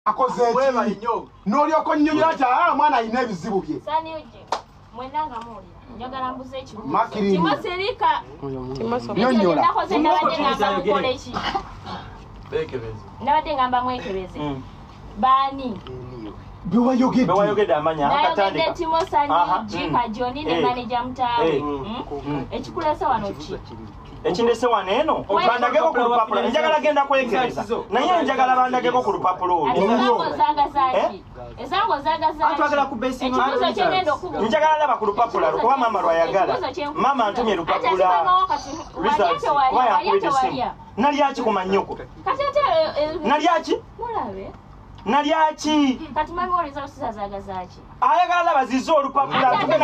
akoze eki n'olyoko nnyonnyola nti mwana alina ebizibu bye. Mwenanga muli njagala mbuze ekibuuzo. Makirindi. Timoserika. Nnyonnyola. Bekebeze. Nabadde ngamba mwekebeze. Bani. Bewayogedde amanya akatandika. Nayogedde Timosani, Jika Joni ne manager mtawe. Ekikulesa wano ki? Ekindese wano eno bandageko ku lupapula njagala genda kwekebeza naye njagala bandageko ku lupapula olwo. Ezango zagaza. Atwagala ku base ekibuuzo kyengendo kubu. Njagala laba ku lupapula kuba mama lwayagala. Mama antumye lupapula. Nalyaki ku manyoko? Nalyaki? Mulabe. Nalyaki? Kati mami oliza usizazagazaaki. Ayagala laba zizo olupapula tugenda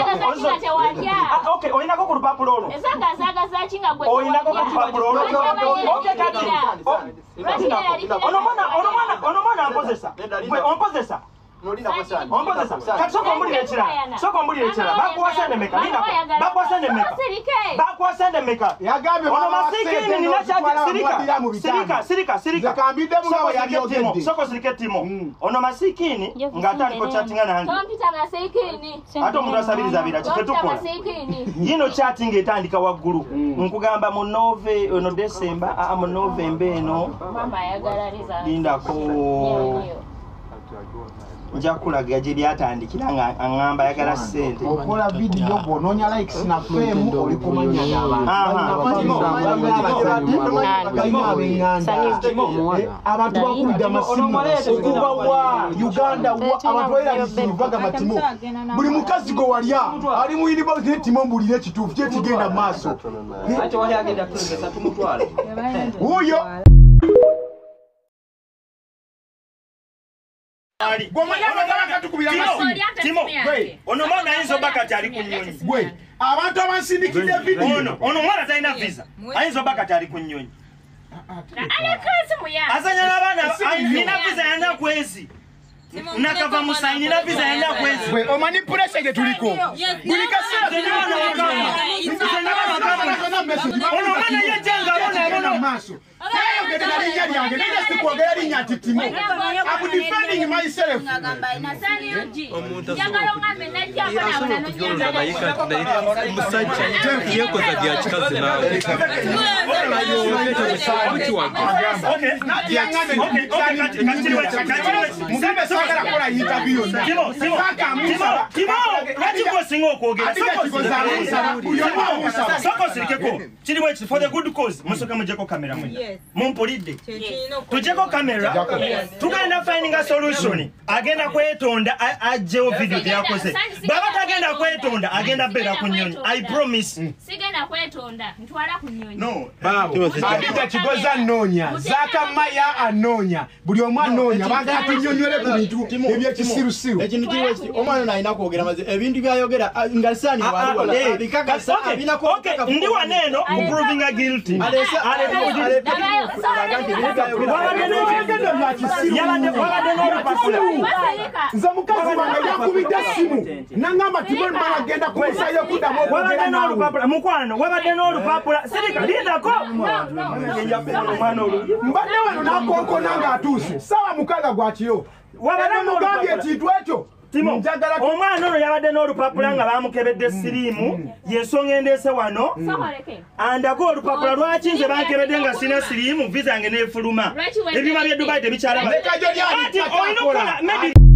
okay olinako ku lupapula olwo. Ezagazagazaaki nga gwe. Olinako ku lupapula olwo. Okay kati. Ono mwana ampozesa. Gwe ompozesa. Kati soko mbulira ekirala. Soko mbulira ekirala. Bakuwasende meka. Bakuwasende meka. Bakuwasende meka. Ono masikini nina kyati sirika. Soko sirike timo. Ono masikini ng'atandika chattinga nange. Tompita masikini. Ate omuntu asabiriza bira kifetukola. Yino chatting etandika waggulu. Nkugamba mu Nove ono December mu November eno. Mama ayagala liza. Lindako. Njakulaga gye lyatandikira nga aŋŋamba ayagala ssente. Okola video bw'onoonya likes na fame oli kumanya abantu bakulidde amasimu okuva wa Uganda abantu bayirabisimu bagamba Timo buli mukazi gwe walya ali mu university Timo mbulira ekituufu kye kigenda mu maaso. Wuyo Timo, ono mwana ayinza obakati ali ku nnyonyi. Gwe, abantu abansindikidde video. Ono mwana talina visa. Ayinza obakati ali ku nnyonyi. Azanya n'abaana nina visa yanda kwezi. Nakava musayi nina visa yanda kwezi. Gwe, omanyi pressure gye tuliko. Buli kaseera ono mwana yejenga abona maaso. Timo. I'm defending myself. For the good cause, camera. Mumpolide. Tujeko camera. Tugenda finding a solution. Agenda kwetonda ajeo video yakoze. Baba tagenda kwetonda agenda bera ku nnyonyi. I promise. Sigenda kwetonda ntwala ku nnyonyi. No. Babo. Abita kigoza nnonya. Zaka maya anonya. Buli omwa anonya. Banga atunyonywele ku bintu ebyekisirusiru. Ekintu kiriwe kiti omwana nalina kwogera maze ebintu byayogera ngasani waliwo. Bikakasa abina ko. Okay, ndi waneno proving a guilty. Nze mukazi wange yakubidde essimu nangamba Timo mbala agenda kumusayo kuddamu okwogera naawe. Mukwano wabadde n'olupapula sirika lindako. Mbadde wano n'akonkona ng'atuuse ssaawa mukaaga gwa kiro. Wabadde mugambye ekintu ekyo. Timo, omwana ono yabadde n'olupapula nga bamukebedde siriimu y'ensonga endeese wano. Andako olupapula lwaki nze bankebedde nga sina siriimu visa yange n'efuluma. Ebyuma bye Dubai tebikyalaba. Olina okukola